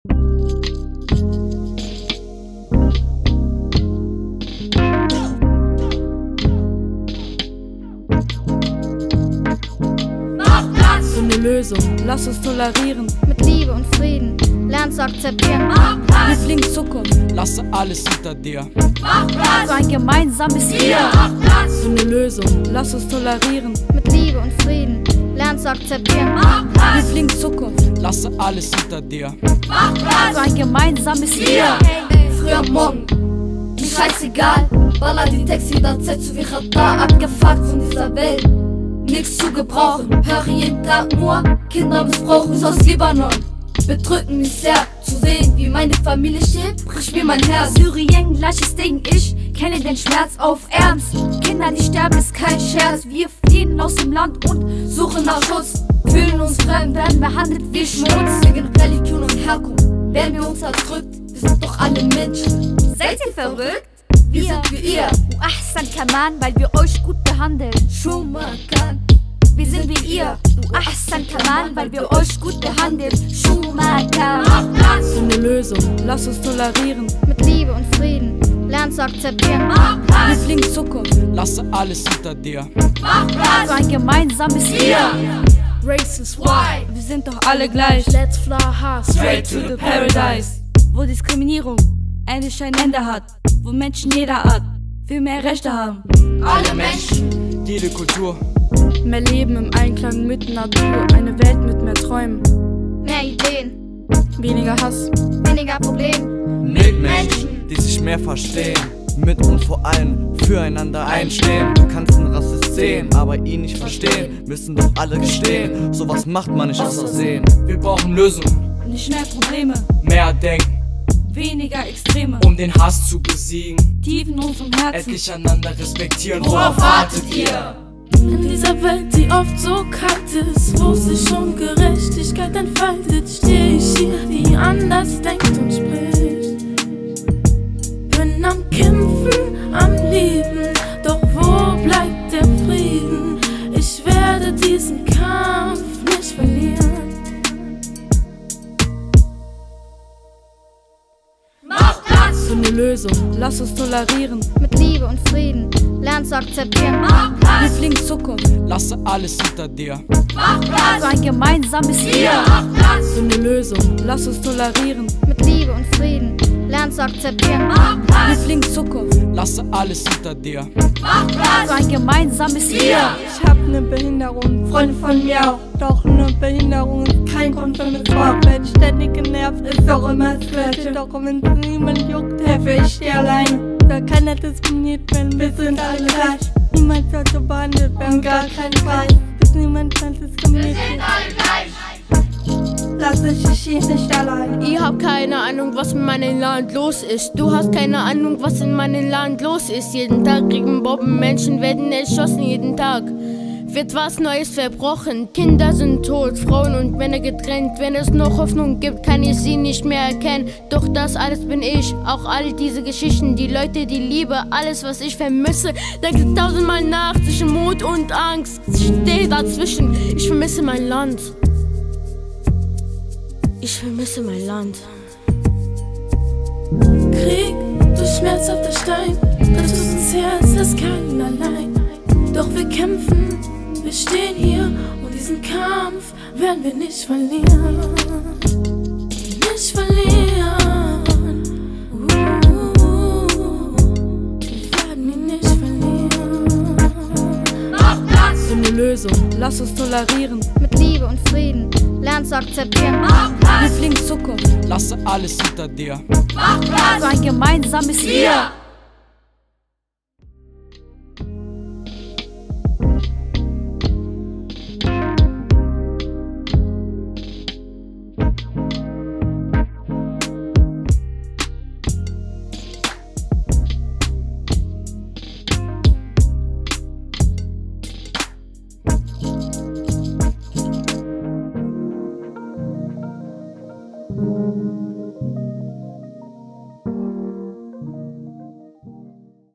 Für eine Lösung, lass uns tolerieren. Mit Liebe und Frieden, lern zu akzeptieren. Lieblingszukunft, lasse alles hinter dir. Für ein gemeinsames Wir. für eine Lösung, lass uns tolerieren. Mit Liebe und Frieden, lern zu akzeptieren. Lieblingszukunft, Lasse alles hinter dir. Für ein gemeinsames Wir. Früh am Morgen, mir scheißegal. Baller die Texte jederzeit zu wie Radar. Abgefuckt von dieser Welt, nix zu gebrauchen. Höre jeden Tag nur Kindermissbrauch aus Libanon. Bedrückt mich sehr zu sehen, wie meine Familie steht, bricht mir mein Herz. Syrien, gleiches Ding, ich kenne den Schmerz auf Ernst. Kinder, die sterben, ist kein Scherz. Wir fliehen aus dem Land und Suche nach Schutz, fühlen uns fremd, werden behandelt wie Schmutz. wegen Religion und Herkunft werden wir uns erdrückt. Wir sind doch alle Menschen. Seid ihr verrückt? Wir sind wie ihr. Ahsan Kaman, weil wir euch gut behandeln. Schumakan, Wir sind wie ihr. Ahsan Kaman, weil wir euch gut behandeln. Schumakan. für eine Lösung, lass uns tolerieren. Mit Liebe und Frieden, lern zu akzeptieren. Lieblingszukunft, Lasse alles hinter dir. Für ein gemeinsames Wir. Racist, why? Wir sind doch alle gleich. Let's fly high, straight to the paradise. Wo Diskriminierung endlich ein Ende hat. Wo Menschen jeder Art viel mehr Rechte haben. alle Menschen. Jede Kultur. Mehr Leben im Einklang mit Natur. Eine Welt mit mehr Träumen. Mehr Ideen, Weniger Hass. weniger Probleme. Mitmenschen, die sich mehr verstehen, mit und vor allem füreinander einstehen. Du kannst einen Rassist sehen, aber ihn nicht verstehen. Müssen doch alle gestehen, sowas macht man nicht aus Versehen. Wir brauchen Lösungen, Nicht mehr Probleme, mehr denken, weniger Extreme. um den Hass zu besiegen. Tief in unserem Herzen. Endlich einander respektieren. Worauf wartet ihr? In dieser Welt, die oft so kalt ist, wo sich Ungerechtigkeit entfaltet, steh ich hier, die anders denkt und spricht. Bin am Kämpfen, am Lieben, doch wo bleibt der Frieden? Ich werde diesen Kampf nicht verlieren. Für eine Lösung, lass uns tolerieren. Mit Liebe und Frieden, lern zu akzeptieren. Lieblingszukunft, Lasse alles hinter dir. Für ein gemeinsames Wir. für eine Lösung, lass uns tolerieren. Mit Liebe und Frieden, lern zu akzeptieren. Lieblingszukunft, Lasse alles hinter dir. Für ein gemeinsames Wir. Ich hab ne Behinderung, Freunde von mir auch. Doch ne Behinderung ist kein Grund für Missbrauch. Wenn ständig genervt ist, auch immer das Gleiche. Doch wenn niemand juckt, helfe ich dir alleine. Da keiner diskriminiert werden, wir sind alle gleich. Niemand sollte behandelt werden, gar kein Fall. Bis niemand diskriminiert wird. Lass ich hier nicht allein. Ihr habt keine Ahnung, was in meinem Land los ist. Du hast keine Ahnung, was in meinem Land los ist. Jeden Tag kriegen Bomben, Menschen werden erschossen, jeden Tag wird was Neues verbrochen. Kinder sind tot, Frauen und Männer getrennt. Wenn es noch Hoffnung gibt, kann ich sie nicht mehr erkennen. Doch das alles bin ich, auch all diese Geschichten, die Leute, die Liebe, alles was ich vermisse. Denke tausendmal nach, zwischen Mut und Angst. Ich stehe dazwischen, ich vermisse mein Land. Ich vermisse mein Land. Krieg, du schmerzhafter Stein, das tut uns Herz, das kann allein. Doch wir kämpfen, wir stehen hier und diesen Kampf werden wir nicht verlieren. Nicht verlieren. Wir werden ihn nicht verlieren. für eine Lösung, lass uns tolerieren. Mit Liebe und Frieden, lern zu akzeptieren. Lieblingszukunft, Lasse alles hinter dir. Für ein gemeinsames Wir.